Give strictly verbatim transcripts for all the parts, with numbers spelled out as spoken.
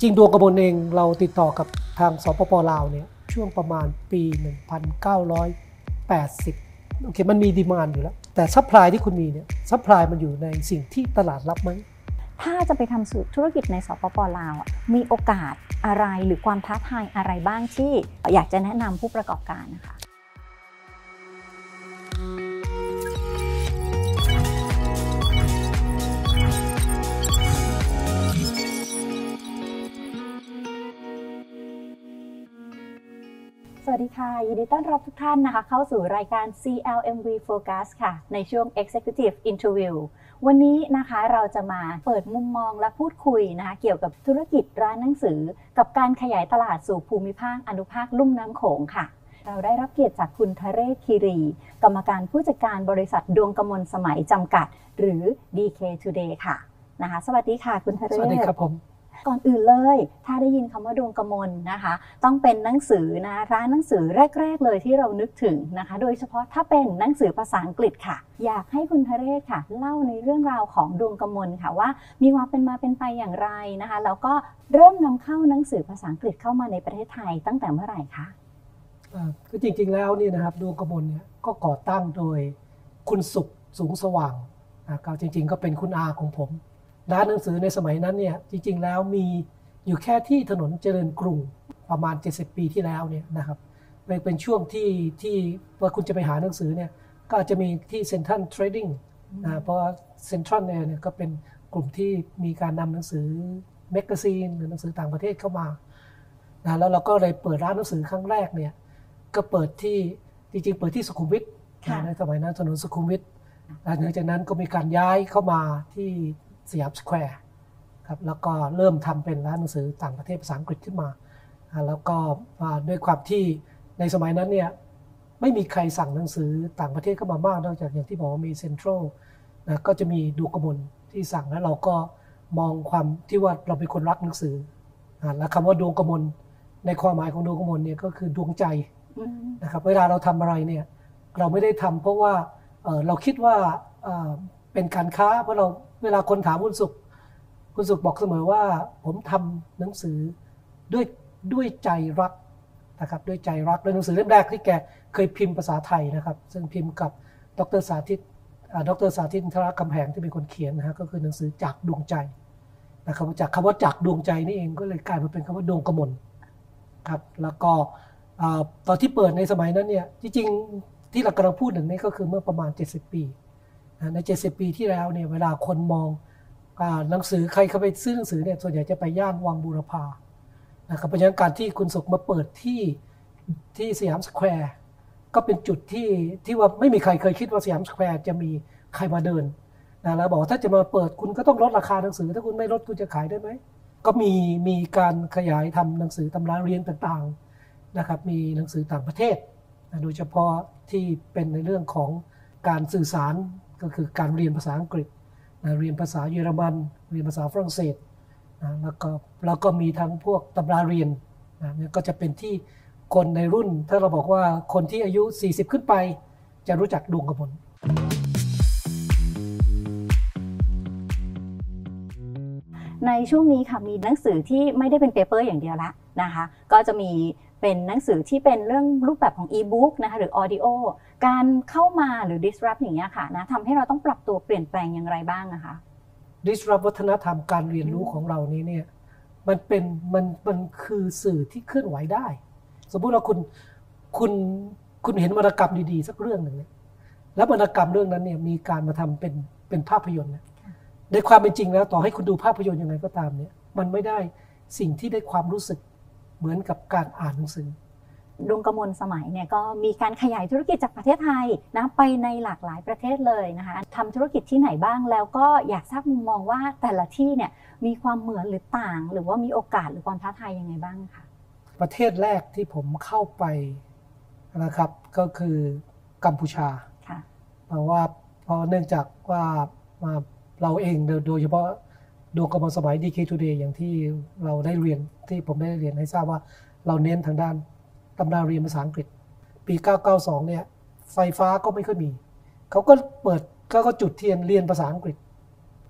ริงๆดวงกมลเองเราติดต่อกับทางสปป.ลาวเนี่ยช่วงประมาณปี หนึ่งพันเก้าร้อยแปดสิบ โอเคมันมีดีมานด์อยู่แล้วแต่ซัพพลายที่คุณมีเนี่ยซัพพลายมันอยู่ในสิ่งที่ตลาดรับไหมถ้าจะไปทำธุรกิจในสปป.ลาวมีโอกาสอะไรหรือความท้าทายอะไรบ้างที่อยากจะแนะนำผู้ประกอบการนะคะสวัสดีค่ะยินดีต้อนรับทุกท่านนะคะเข้าสู่รายการ ซี แอล เอ็ม วี Focus ค่ะในช่วง Executive Interview วันนี้นะคะเราจะมาเปิดมุมมองและพูดคุยนะคะเกี่ยวกับธุรกิจร้านหนังสือกับการขยายตลาดสู่ภูมิภาคอนุภาคลุ่มน้ำโขงค่ะเราได้รับเกียรติจากคุณทะเรศคีรีกรรมการผู้จัดการบริษัทดวงกมลสมัยจำกัดหรือ ดี เค Today ค่ะนะคะสวัสดีค่ะคุณทะเรศสวัสดีครับผมก่อนอื่นเลยถ้าได้ยินคำว่าดวงกมลนะคะต้องเป็นหนังสือนะร้านหนังสือแรกๆเลยที่เรานึกถึงนะคะโดยเฉพาะถ้าเป็นหนังสือภาษาอังกฤษค่ะอยากให้คุณทะเรศค่ะเล่าในเรื่องราวของดวงกมลค่ะว่ามีความเป็นมาเป็นไปอย่างไรนะคะแล้วก็เริ่มนำเข้าหนังสือภาษาอังกฤษเข้ามาในประเทศไทยตั้งแต่เมื่อไหร่คะก็จริงๆแล้วนี่นะครับดวงกมลเนี่ยก็ก่อตั้งโดยคุณสุขสูงสว่างก็จริงๆก็เป็นคุณอาของผมร้านหนังสือในสมัยนั้นเนี่ยจริงๆแล้วมีอยู่แค่ที่ถนนเจริญกรุงประมาณเจ็ดสิบปีที่แล้วเนี่ยนะครับเป็นช่วงที่ที่ว่าคุณจะไปหาหนังสือเนี่ยก็อาจจะมีที่เซ็นทรัลเทรดดิ้งนะเพราะเซ็นทรัลเนี่ยก็เป็นกลุ่มที่มีการนำหนังสือแมกกาซีนหรือหนังสือต่างประเทศเข้ามานะแล้วเราก็เลยเปิดร้านหนังสือครั้งแรกเนี่ยก็เปิดที่จริงๆเปิดที่สุขุมวิทในสมัยนั้นถนนสุขุมวิทหลังจากนั้นก็มีการย้ายเข้ามาที่สยามสแควร์ครับแล้วก็เริ่มทำเป็นร้านหนังสือต่างประเทศภาษาอังกฤษขึ้นมาแล้วก็ด้วยความที่ในสมัยนั้นเนี่ยไม่มีใครสั่งหนังสือต่างประเทศเข้ามามากนอกจากอย่างที่บอกว่ามีเซ็นทรัลนะก็จะมีดวงกมลที่สั่งแล้วเราก็มองความที่ว่าเราเป็นคนรักหนังสือและคำว่าดวงกมลในความหมายของดวงกมลเนี่ยก็คือดวงใจนะครับเวลาเราทำอะไรเนี่ยเราไม่ได้ทำเพราะว่าเราคิดว่าเป็นการค้าเพราะเราเวลาคนถามคุณสุขคุณสุขบอกเสมอว่าผมทำหนังสือด้วยด้วยใจรักนะครับด้วยใจรักและหนังสือเล่มแรกที่แกเคยพิมพ์ภาษาไทยนะครับซึ่งพิมพ์กับดร.สาธิตดร.สาธิตอินทรกำแพงที่เป็นคนเขียนนะฮะก็คือหนังสือจากดวงใจนะครับจากคำว่าจากดวงใจนี่เองก็เลยกลายมาเป็นคำว่าดวงกมลครับแล้วก็ตอนที่เปิดในสมัยนั้นเนี่ยจริงๆที่เรากำลังพูดถึงนี่ก็คือเมื่อประมาณเจ็ดสิบปีในเจ็ดสิบปีที่แล้วเนี่ยเวลาคนมองหนังสือใครเข้าไปซื้อหนังสือเนี่ยส่วนใหญ่จะไปย่านวังบูรพานะครับเพราะฉะนั้นการที่คุณสุขมาเปิดที่ที่สยามสแควร์ก็เป็นจุดที่ที่ว่าไม่มีใครเคยคิดว่าสยามสแควร์จะมีใครมาเดินนะแล้วบอกถ้าจะมาเปิดคุณก็ต้องลดราคาหนังสือถ้าคุณไม่ลดคุณจะขายได้ไหมก็มีมีการขยายทำหนังสือตำราเรียนต่างๆนะครับมีหนังสือต่างประเทศโดยเฉพาะที่เป็นในเรื่องของการสื่อสารก็คือการเรียนภาษาอังกฤษนะเรียนภาษาเยอรมันเรียนภาษาฝรั่งเศสนะแล้วก็แล้วก็มีทั้งพวกตำราเรียนนะก็จะเป็นที่คนในรุ่นถ้าเราบอกว่าคนที่อายุสี่สิบขึ้นไปจะรู้จักดวงกมลในช่วงนี้ค่ะมีหนังสือที่ไม่ได้เป็นเปเปอร์อย่างเดียวละนะคะก็จะมีเป็นหนังสือที่เป็นเรื่องรูปแบบของอีบุ๊กนะคะหรือออดิโอการเข้ามาหรือ disrupt อย่างเงี้ยค่ะนะทำให้เราต้องปรับตัวเปลี่ยนแปลงอย่างไรบ้างนะคะ disrupt วัฒนธรรมการเรียนรู้ของเรานี้เนี่ยมันเป็นมันมันคือสื่อที่เคลื่อนไหวได้สมมุติว่าคุณคุณคุณเห็นวรรณกรรมดีๆสักเรื่องหนึ่งเนี่ยแล้ววรรณกรรมเรื่องนั้นเนี่ยมีการมาทำเป็นเป็นภาพยนตร์เนี่ยในความเป็นจริงแล้วต่อให้คุณดูภาพยนตร์ยังไงก็ตามเนี่ยมันไม่ได้สิ่งที่ได้ความรู้สึกเหมือนกับการอ่านหนังสือดวงกมลสมัยเนี่ยก็มีการขยายธุรกิจจากประเทศไทยนะไปในหลากหลายประเทศเลยนะคะทำธุรกิจที่ไหนบ้างแล้วก็อยากทราบมุมมองว่าแต่ละที่เนี่ยมีความเหมือนหรือต่างหรือว่ามีโอกาสหรือความท้าทายยังไงบ้างคะประเทศแรกที่ผมเข้าไปนะครับก็คือกัมพูชาเพราะว่าเพราะเนื่องจากว่าเราเองโดยเฉพาะดวงกมลสมัย ดี เค Today อย่างที่เราได้เรียนที่ผมได้เรียนให้ทราบว่าเราเน้นทางด้านตำราเรียนภาษาอังกฤษปีเก้าเก้าสองเนี่ยไฟฟ้าก็ไม่ค่อยมีเขาก็เปิดก็จุดเทียนเรียนภาษาอังกฤษ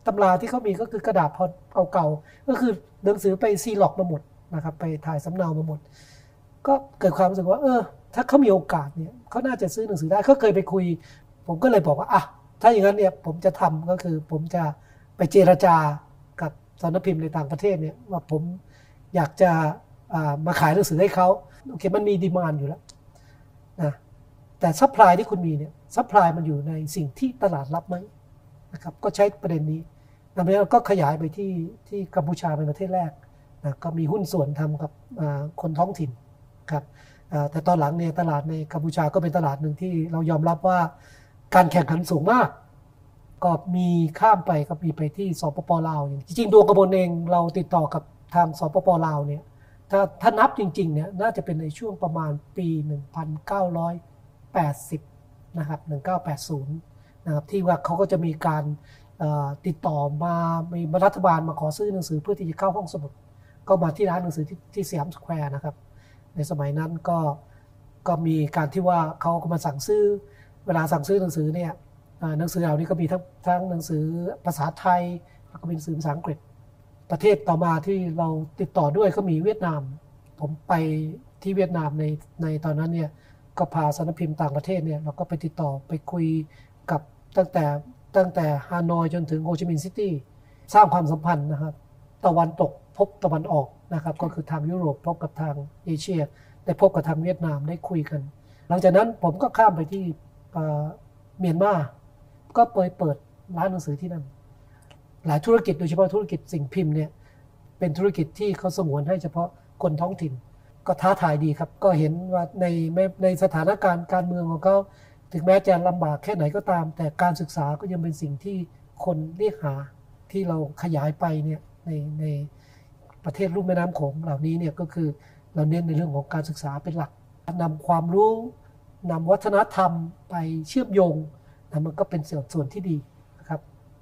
ตำราที่เขามีก็คือกระดาษพอเก่าๆก็คือหนังสือไปซีล็อกมาหมดนะครับไปถ่ายสำเนามาหมดก็เกิดความรู้สึกว่าเออถ้าเขามีโอกาสเนี่ยเขาน่าจะซื้อหนังสือได้เขาเคยไปคุยผมก็เลยบอกว่าอ่ะถ้าอย่างนั้นเนี่ยผมจะทำก็คือผมจะไปเจรจากับสำนักพิมพ์ในต่างประเทศเนี่ยว่าผมอยากจะมาขายหนังสือให้เขาโอเคมันมีดีมานด์อยู่แล้วนะแต่ซัพพลายที่คุณมีเนี่ยซัพพลายมันอยู่ในสิ่งที่ตลาดรับไหมนะครับก็ใช้ประเด็นนี้แล้วก็ขยายไปที่ที่กัมพูชาเป็นประเทศแรกนะก็มีหุ้นส่วนทำกับคนท้องถิ่นครับแต่ตอนหลังเนี่ยตลาดในกัมพูชาก็เป็นตลาดหนึ่งที่เรายอมรับว่าการแข่งขันสูงมากก็มีข้ามไปก็มีไปที่สปป.ลาวจริงๆดวงกระมวลเองเราติดต่อกับทางสปป.ลาวเนี่ยถ้าถ้านับจริงๆเนี่ยน่าจะเป็นในช่วงประมาณปีหนึ่งพันเก้าร้อยแปดสิบนะครับหนึ่งพันเก้าร้อยแปดสิบนะครับที่ว่าเขาก็จะมีการติดต่อมามีรัฐบาลมาขอซื้อหนังสือเพื่อที่จะเข้าห้องสมุดก็มาที่ร้านหนังสือที่ที่สยามสแควร์นะครับในสมัยนั้นก็ก็มีการที่ว่าเขาก็มาสั่งซื้อเวลาสั่งซื้อหนังสือเนี่ยหนังสือเหล่านี้ก็มีทั้งทั้งหนังสือภาษาไทยแล้วก็มีหนังสือภาษาอังกฤษประเทศต่อมาที่เราติดต่อด้วยก็มีเวียดนามผมไปที่เวียดนามในในตอนนั้นเนี่ยก็พาสำนักพิมพ์ต่างประเทศเนี่ยเราก็ไปติดต่อไปคุยกับตั้งแต่ตั้งแต่ฮานอยจนถึงโฮจิมินห์ซิตี้สร้างความสัมพันธ์นะครับตะวันตกพบตะวันออกนะครับก็คือทางยุโรปพบกับทางเอเชียได้พบกับทางเวียดนามได้คุยกันหลังจากนั้นผมก็ข้ามไปที่เมียนมาก็ไปเปิดร้านหนังสือที่นั่นหลายธุรกิจโดยเฉพาะธุรกิจสิ่งพิมพ์เนี่ยเป็นธุรกิจที่เขาสงวนให้เฉพาะคนท้องถิ่นก็ท้าทายดีครับก็เห็นว่าในในสถานการณ์การเมืองของเขาถึงแม้จะลำบากแค่ไหนก็ตามแต่การศึกษาก็ยังเป็นสิ่งที่คนเรียกหาที่เราขยายไปเนี่ยในในประเทศลุ่มแม่น้ำโขงเหล่านี้เนี่ยก็คือเราเน้นในเรื่องของการศึกษาเป็นหลักนำความรู้นำวัฒนธรรมไปเชื่อมโยงนะมันก็เป็นส่วนส่วนที่ดีนะครับ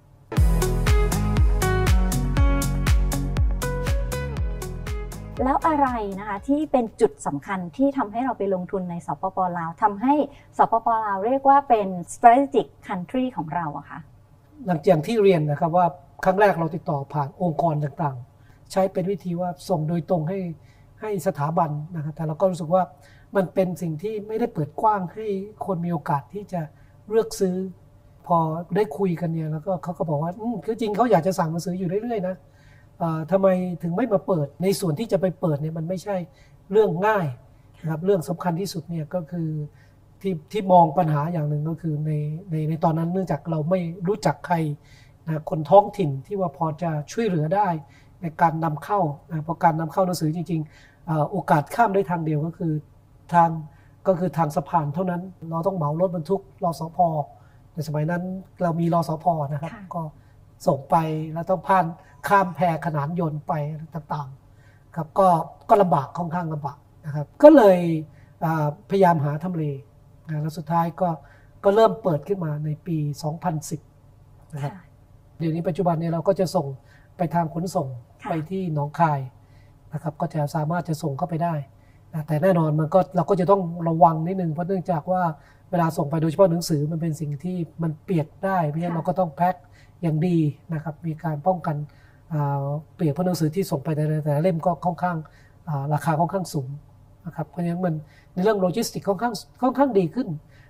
แล้วอะไรนะคะที่เป็นจุดสำคัญที่ทำให้เราไปลงทุนในสปป.ลาวทำให้สปป.ลาวเรียกว่าเป็น strategic country ของเราอะคะหลังจากที่เรียนนะครับว่าครั้งแรกเราติดต่อผ่านองค์กรต่างๆใช้เป็นวิธีว่าส่งโดยตรงให้ให้สถาบันนะครับแต่เราก็รู้สึกว่ามันเป็นสิ่งที่ไม่ได้เปิดกว้างให้คนมีโอกาสที่จะเลือกซื้อพอได้คุยกันเนี่ยแล้วก็เขาก็บอกว่าคือจริงเขาอยากจะสั่งหนังสืออยู่เรื่อยๆนะทำไมถึงไม่มาเปิดในส่วนที่จะไปเปิดเนี่ยมันไม่ใช่เรื่องง่ายนะครับเรื่องสำคัญที่สุดเนี่ยก็คือที่ที่มองปัญหาอย่างหนึ่งก็คือในในในตอนนั้นเนื่องจากเราไม่รู้จักใครนะคนท้องถิ่นที่ว่าพอจะช่วยเหลือได้ในการนำเข้านะเพราะการนำเข้าหนังสือจริงๆโอกาสข้ามได้ทางเดียวก็คือทางก็คือทางสะพานเท่านั้นเราต้องเหมารถบรรทุกรสพ.ในสมัยนั้นเรามีรสพ.นะครับก็ส่งไปแล้วต้องผ่านข้ามแพขนานยนต์ไปต่างๆครับก็ก็ลำบากค่อนข้างลำบากนะครับก็เลยพยายามหาทำเลแล้วสุดท้ายก็ก็เริ่มเปิดขึ้นมาในปีสองพันสิบนะครับเดี๋ยวนี้ปัจจุบันเนี่ยเราก็จะส่งไปทางขนส่งไปที่หนองคายนะครับก็จะสามารถจะส่งเข้าไปได้แต่แน่นอนมันก็เราก็จะต้องระวังนิดนึงเพราะเนื่องจากว่าเวลาส่งไปโดยเฉพาะหนังสือมันเป็นสิ่งที่มันเปียกได้เพราะฉะนั้นเราก็ต้องแพ็คอย่างดีนะครับมีการป้องกันเปียกเพราะหนังสือที่ส่งไปแต่แต่เล่มก็ค่อนข้างราคาค่อนข้างสูงนะครับเพราะฉะนั้นมันในเรื่องโลจิสติกค่อนข้างค่อนข้างดีขึ้น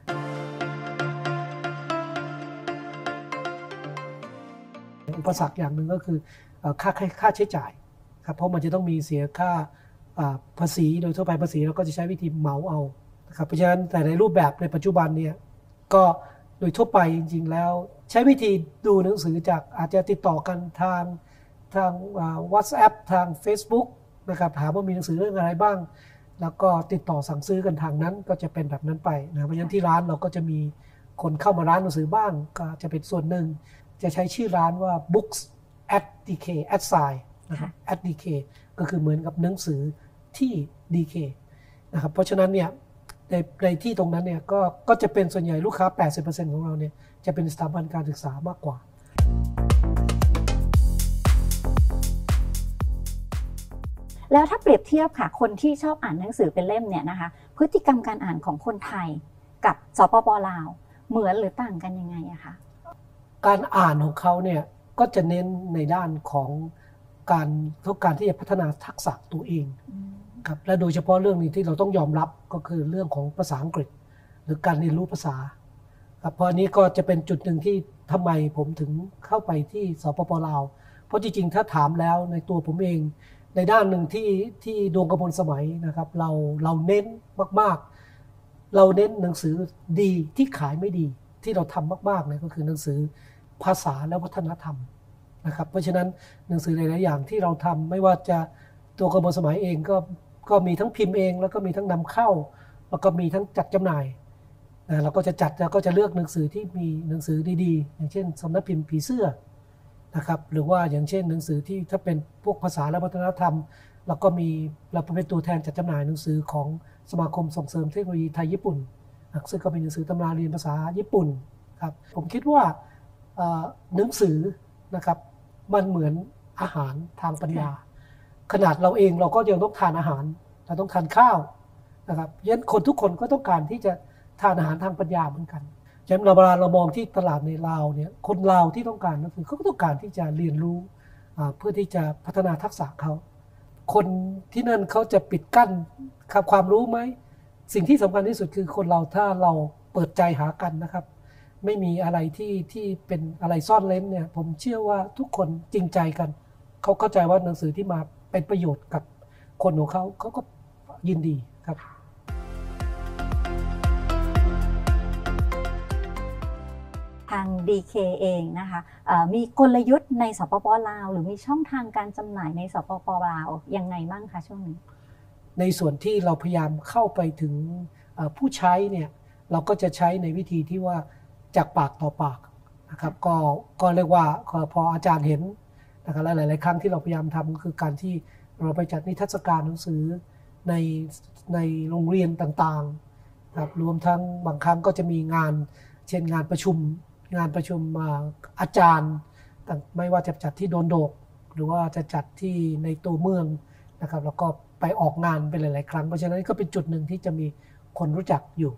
อุปสรรคอย่างหนึ่งก็คือค่าค่าใช้จ่ายครับเพราะมันจะต้องมีเสียค่าภาษีโดยทั่วไปภาษีเราก็จะใช้วิธีเหมาเอานะครับเพราะฉะนั้นแต่ในรูปแบบในปัจจุบันเนี่ยก็โดยทั่วไปจริงๆแล้วใช้วิธีดูหนังสือจากอาจจะติดต่อกันทางทาง WhatsApp ทาง Facebook นะครับถามว่ามีหนังสือเรื่องอะไรบ้างแล้วก็ติดต่อสั่งซื้อกันทางนั้นก็จะเป็นแบบนั้นไปนะเพราะฉะนั้นที่ร้านเราก็จะมีคนเข้ามาร้านหนังสือบ้างก็จะเป็นส่วนหนึ่งจะใช้ชื่อร้านว่า books at ดี เค at sign นะครับ at ดี เค ก็คือเหมือนกับหนังสือที่ ดี เค นะครับเพราะฉะนั้นเนี่ยในในที่ตรงนั้นเนี่ยก็ก็จะเป็นส่วนใหญ่ลูกค้า แปดสิบเปอร์เซ็นต์ ของเราเนี่ยจะเป็นสถาบันการศึกษามากกว่าแล้วถ้าเปรียบเทียบค่ะคนที่ชอบอ่านหนังสือเป็นเล่มเนี่ยนะคะพฤติกรรมการอ่านของคนไทยกับสปป.ลาวเหมือนหรือต่างกันยังไงอะคะการอ่านของเขาเนี่ยก็จะเน้นในด้านของการต้องการที่จะพัฒนาทักษะตัวเองครับและโดยเฉพาะเรื่องนี้ที่เราต้องยอมรับก็คือเรื่องของภาษาอังกฤษหรือการเรียนรู้ภาษาครับเพราะอันนี้ก็จะเป็นจุดหนึ่งที่ทำไมผมถึงเข้าไปที่สปป.ลาวเพราะจริงๆถ้าถามแล้วในตัวผมเองในด้านหนึ่งที่ที่ดวงกมลสมัยนะครับเราเราเน้นมากๆเราเน้นหนังสือดีที่ขายไม่ดีที่เราทำมากๆเลยก็คือหนังสือภาษาและวัฒนธรรมนะครับเพราะฉะนั้นหนังสือหลายๆอย่างที่เราทำไม่ว่าจะตัวกมลสมัยเองก็ก็มีทั้งพิมพ์เองแล้วก็มีทั้งนำเข้าแล้วก็มีทั้งจัดจำหน่ายนะเราก็จะจัดแล้วก็จะเลือกหนังสือที่มีหนังสือดีๆอย่างเช่นสำนักพิมพ์ผีเสื้อนะครับหรือว่าอย่างเช่นหนังสือที่ถ้าเป็นพวกภาษาและวัฒนธรรมเราก็มีเราเป็นตัวแทนจัดจำหน่ายหนังสือของสมาคมส่งเสริมเทคโนโลยีไทยญี่ปุ่นซึ่งก็เป็นหนังสือตำราเรียนภาษาญี่ปุ่นครับผมคิดว่าหนังสือนะครับมันเหมือนอาหารทางปัญญาขนาดเราเองเราก็ยังต้องทานอาหารเราต้องทานข้าวนะครับยันคนทุกคนก็ต้องการที่จะทานอาหารทางปัญญาเหมือนกันฉะนั้นเราเวลาเรามองที่ตลาดในลาวเนี่ยคนลาวที่ต้องการก็คือเขาก็ต้องการที่จะเรียนรู้เพื่อที่จะพัฒนาทักษะเขาคนที่นั่นเขาจะปิดกั้นความรู้ไหมสิ่งที่สำคัญที่สุดคือคนเราถ้าเราเปิดใจหากันนะครับไม่มีอะไรที่ที่เป็นอะไรซ่อนเร้นเนี่ยผมเชื่อว่าทุกคนจริงใจกันเขาเข้าใจว่าหนังสือที่มาเป็นประโยชน์กับคนของเขาเขาก็ยินดีครับทาง ดี เค เองนะคะมีกลยุทธ์ในสปป.ลาวหรือมีช่องทางการจำหน่ายในสปป.ลาวยังไงบ้างคะช่วงนี้ในส่วนที่เราพยายามเข้าไปถึงผู้ใช้เนี่ยเราก็จะใช้ในวิธีที่ว่าจากปากต่อปากนะครับก็ก็เรียกว่าพออาจารย์เห็นนะครับหลายๆครั้งที่เราพยายามทำก็คือการที่เราไปจัดนิทรรศการหนังสือในในโรงเรียนต่างๆครับรวมทั้งบางครั้งก็จะมีงานเช่นงานประชุมงานประชุมอาจารย์ไม่ว่าจะจัดที่โดนโดกหรือว่าจะจัดที่ในตัวเมืองนะครับแล้วก็ไปออกงานไปหลายๆครั้งเพราะฉะนั้นก็เป็นจุดหนึ่งที่จะมีคนรู้จักอยู่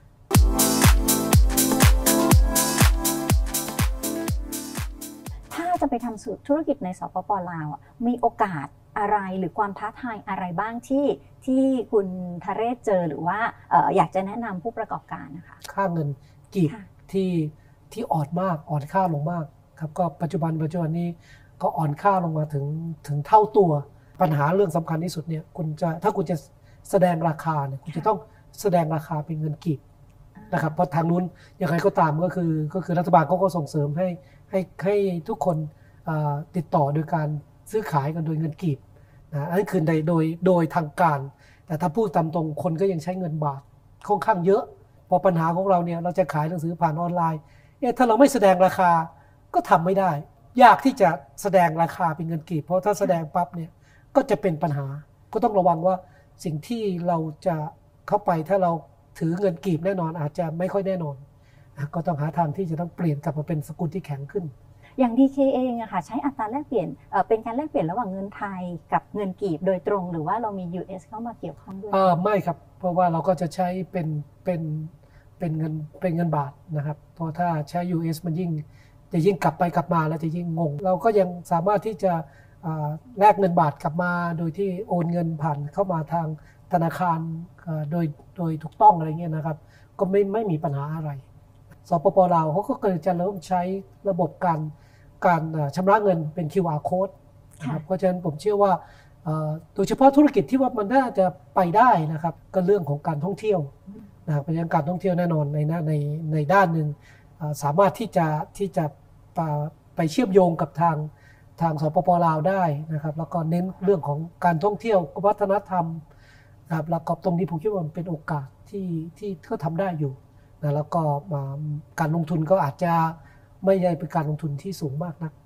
ถ้าจะไปทำธุรกิจในสปป.ลาวมีโอกาสอะไรหรือความท้าทายอะไรบ้างที่ที่คุณทเรศเจอหรือว่าอยากจะแนะนำผู้ประกอบการนะคะค่าเงินกีบที่ที่อ่อนมากอ่อนค่าลงมากครับก็ปัจจุบันปัจจุบันนี้ก็อ่อนค่าลงมาถึงถึงเท่าตัวปัญหาเรื่องสำคัญที่สุดเนี่ยคุณจะถ้าคุณจะแสดงราคาเนี่ยคุณจะต้องแสดงราคาเป็นเงินกีบนะครับเพราะทางนู้นยังไงก็ตามก็คือก็คือรัฐบาลเขาก็ส่งเสริมให้ให้ให้ทุกคนติดต่อโดยการซื้อขายกันโดยเงินกีบนะอันนี้คือโดยโดยโดยทางการแต่ถ้าพูดตามตรงคนก็ยังใช้เงินบาทค่อนข้างเยอะพอปัญหาของเราเนี่ยเราจะขายหนังสือผ่านออนไลน์เอ๊ะถ้าเราไม่แสดงราคาก็ทำไม่ได้ยากที่จะแสดงราคาเป็นเงินกีบเพราะถ้าแสดงปั๊บเนี่ยก็จะเป็นปัญหาก็ต้องระวังว่าสิ่งที่เราจะเข้าไปถ้าเราถือเงินกีบแน่นอนอาจจะไม่ค่อยแน่นอนก็ต้องหาทางที่จะต้องเปลี่ยนกลับมาเป็นสกุลที่แข็งขึ้นอย่าง ดี เค เองอะค่ะใช้อัตราแลกเปลี่ยนเป็นการแลกเปลี่ยนระหว่างเงินไทยกับเงินกีบโดยตรงหรือว่าเรามี ยู เอส เข้ามาเกี่ยวข้องด้วยไม่ครับเพราะว่าเราก็จะใช้เป็นเป็นเป็นเงินเป็นเงินบาทนะครับเพราะถ้าใช้ ยู เอส มันยิ่งจะยิ่งกลับไปกลับมาแล้วจะยิ่งงงเราก็ยังสามารถที่จะแลกเงินบาทกลับมาโดยที่โอนเงินผ่านเข้ามาทางธนาคารโดยโดยถูกต้องอะไรเงี้ยนะครับก็ไม่ไม่มีปัญหาอะไรสปป.ลาวเขาก็เกิดจะเริ่มใช้ระบบการการชำระเงินเป็น คิว อาร์ Code นะครับเพราะฉะนั้นผมเชื่อว่าโดยเฉพาะธุรกิจที่ว่ามันน่าจะไปได้นะครับก็เรื่องของการท่องเที่ยวนะครับเพราะฉะนั้นการท่องเที่ยวแน่นอนในในในด้านหนึ่งสามารถที่จะที่จะไปเชื่อมโยงกับทางทางสปป.ลาวได้นะครับแล้วก็เน้นเรื่องของการท่องเที่ยววัฒนธรรมนะครับแล้วก็ตรงนี้ผมคิดว่ามันเป็นโอกาสที่ที่เขาทำได้อยู่นะแล้วก็การลงทุนก็อาจจะไม่ใช่เป็นการลงทุนที่สูงมากนัก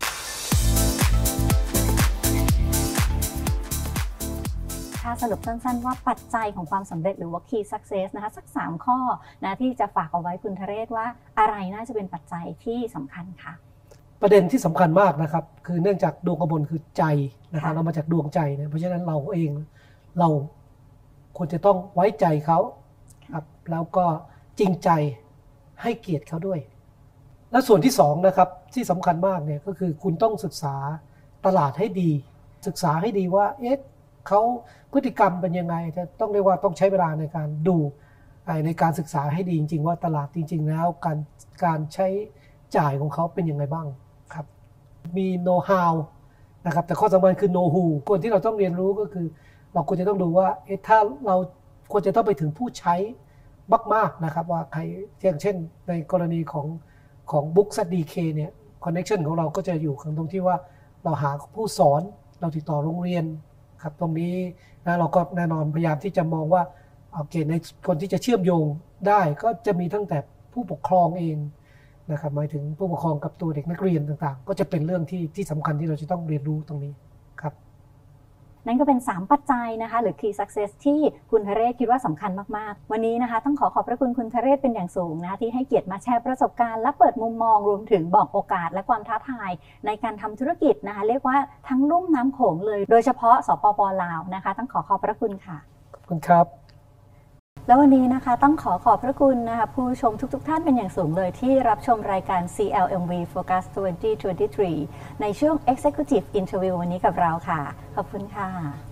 ถ้าสรุปสั้นๆว่าปัจจัยของความสำเร็จหรือว่า Key Success นะคะสักสามข้อนะที่จะฝากเอาไว้คุณทเรศว่าอะไรน่าจะเป็นปัจจัยที่สำคัญค่ะประเด็นที่สำคัญมากนะครับคือเนื่องจากดวงกมลคือใจนะครับเรามาจากดวงใจเนี่ยเพราะฉะนั้นเราเองเราควรจะต้องไว้ใจเขาครับแล้วก็จริงใจให้เกียรติเขาด้วยและส่วนที่สองนะครับที่สำคัญมากเนี่ยก็คือคุณต้องศึกษาตลาดให้ดีศึกษาให้ดีว่าเอ๊ะเขาพฤติกรรมเป็นยังไงจะต้องเรียกว่าต้องใช้เวลาในการดูในการศึกษาให้ดีจริงๆว่าตลาดจริงๆแล้วการการใช้จ่ายของเขาเป็นยังไงบ้างครับมีโน้ตฮาวนะครับแต่ข้อสำคัญคือโนฮูคนที่เราต้องเรียนรู้ก็คือเราควรจะต้องดูว่าเอ๊ะถ้าเราควรจะต้องไปถึงผู้ใช้มากๆนะครับว่าใครอย่างเช่นในกรณีของของบุ๊กซัดดีเคเนี่ยคอนเนคชั่นของเราก็จะอยู่ตรงที่ว่าเราหาผู้สอนเราติดต่อโรงเรียนครับตรงนี้นะเราก็แน่นอนพยายามที่จะมองว่าโอเคในคนที่จะเชื่อมโยงได้ก็จะมีตั้งแต่ผู้ปกครองเองนะครับหมายถึงผู้ปกครองกับตัวเด็กนักเรียนต่างๆก็จะเป็นเรื่องที่ที่สำคัญที่เราจะต้องเรียนรู้ตรงนี้ครับนั่นก็เป็นสามปัจจัยนะคะหรือ Key Success ที่คุณทะเรศคิดว่าสำคัญมากๆวันนี้นะคะต้องขอขอบพระคุณคุณทะเรศเป็นอย่างสูงนะคะที่ให้เกียรติมาแชร์ประสบการณ์และเปิดมุมมองรวมถึงบอกโอกาสและความท้าทายในการทำธุรกิจนะคะเรียกว่าทั้งลุ่มน้ำโขงเลยโดยเฉพาะสปป.ลาวนะคะต้องขอขอบพระคุณค่ะขอบคุณครับแล้ววันนี้นะคะต้องขอขอบพระคุณนะคะผู้ชมทุกๆ ท่านเป็นอย่างสูงเลยที่รับชมรายการ ซี แอล เอ็ม วี Focus สองพันยี่สิบสามในช่วง Executive Interview วันนี้กับเราค่ะขอบคุณค่ะ